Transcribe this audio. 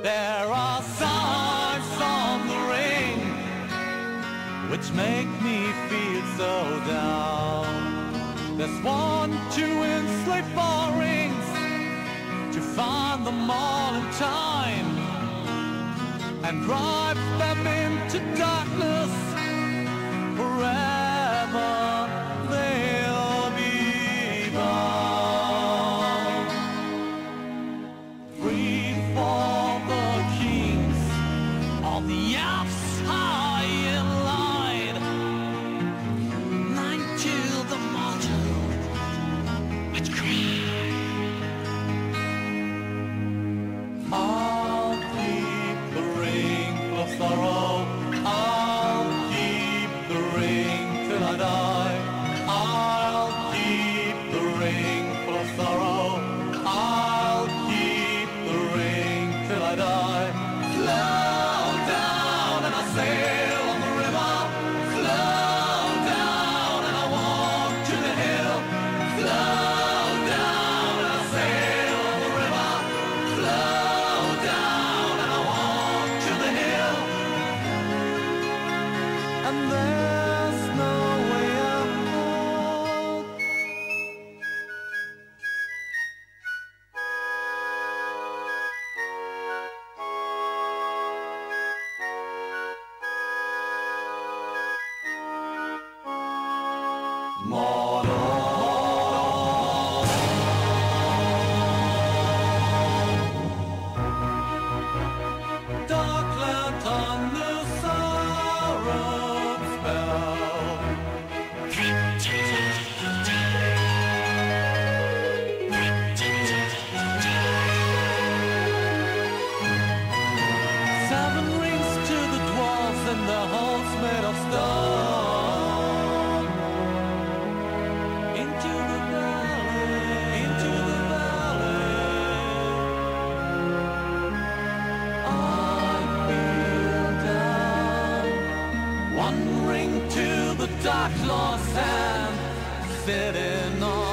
There are signs on the ring which make me feel so down. There's 1, 2 enslaved bar rings to find them all in time and drive them into darkness forever. They'll be bound. Free for the kings on the Alps high in line. 9 to the motto which cry. I'll keep the ring full of sorrow. I'll keep the ring till I die. I'll keep the ring full of sorrow. I'll keep the ring till I die. Slow down and I sail on the river. Slow down and I walk to the hill. Slow down and I sail on the river. Slow down and I walk to the hill. And there's no way out. Dark lantern, the sorrow spell. 7 rings to the dwarves and their halls made of stone. Into the valley, into the valley. I feel down. 1 ring to the dark lord's hand, sitting on